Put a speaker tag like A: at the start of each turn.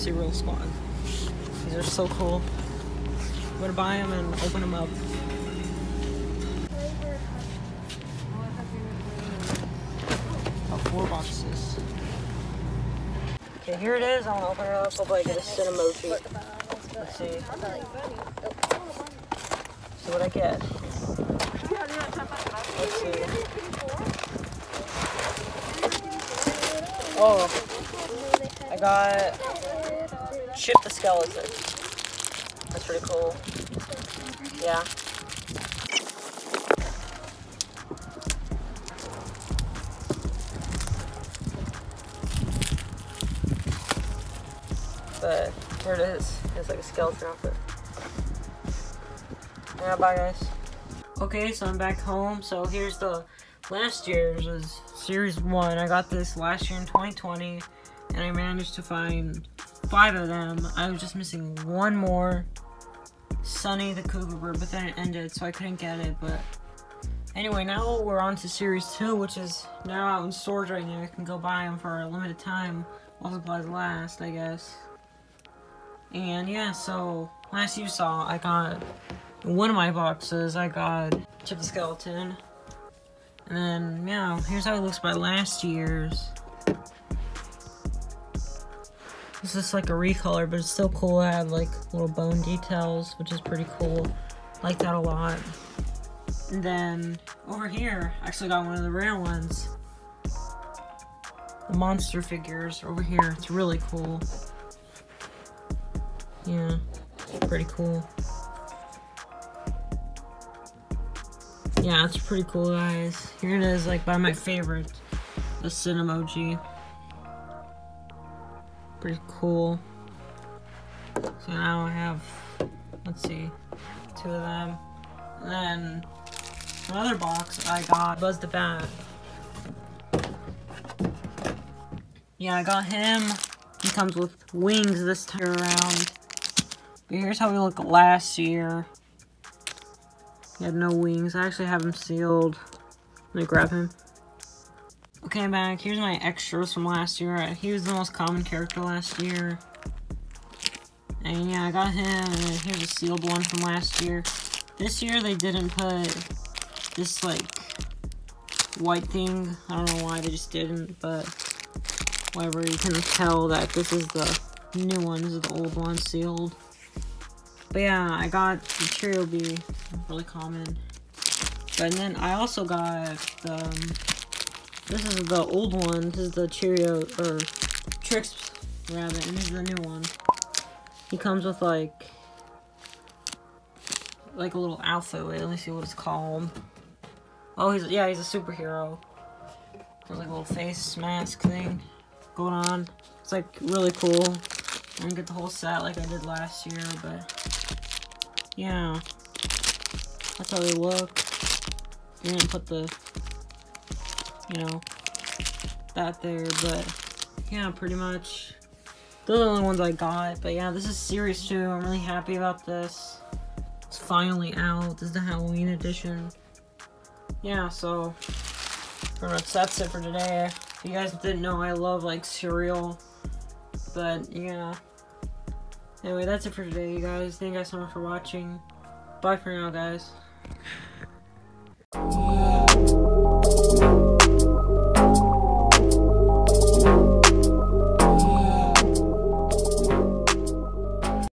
A: Cereal Squad. These are so cool. I'm gonna buy them and open them up. Oh, 4 boxes. Okay, here it is. I'm gonna open it up. Hopefully I get a Cinemoji. Let's see. See what I get. Let's see. Oh, I got Chip the Skeleton. That's pretty cool. Yeah. But here it is. It's like a skeleton outfit. Yeah, bye guys. Okay, so I'm back home. So here's the last year's was Series 1. I got this last year in 2020, and I managed to find 5 of them. I was just missing one more, Sunny the Cougar Bird, but then it ended, so I couldn't get it. But anyway, now we're on to Series 2, which is now out in stores right now. You can go buy them for a limited time while supplies last, I guess. And yeah, so last you saw, I got in one of my boxes, I got Chip the Skeleton. And then, yeah, here's how it looks by last year's. It's just like a recolor, but it's still cool. It had like little bone details, which is pretty cool. Like that a lot. And then over here, I actually got one of the rare ones. The monster figures over here. It's really cool. Yeah, it's pretty cool. Yeah, it's pretty cool, guys. Here it is, like, by my favorite, the Cinemoji. Pretty cool. So now I have, let's see, 2 of them. And then, another box I got Buzz the Bat. Yeah, I got him. He comes with wings this time around. But here's how he looked last year. He had no wings. I actually have him sealed. Let me grab him. Okay, I'm back. Here's my extras from last year. He was the most common character last year. And yeah, I got him. And here's a sealed one from last year. This year they didn't put this like white thing. I don't know why they just didn't, but whatever. You can tell that this is the new one. This is the old one sealed. But yeah, I got the Cheerio Bee, really common. But then I also got this is the old one. This is the Cheerio, or Trix Rabbit, and this is the new one. He comes with like a little outfit. Wait, let me see what it's called. Oh, he's a superhero. There's like a little face mask thing going on. It's like really cool. I didn't get the whole set like I did last year, but yeah, that's how they look. I didn't put the, that there, but yeah, pretty much. Those are the only ones I got, but yeah, this is Series 2. I'm really happy about this. It's finally out. This is the Halloween edition. Yeah, so pretty much that's it for today. If you guys didn't know, I love like cereal, but yeah. Anyway, that's it for today, you guys. Thank you guys so much for watching. Bye for now, guys.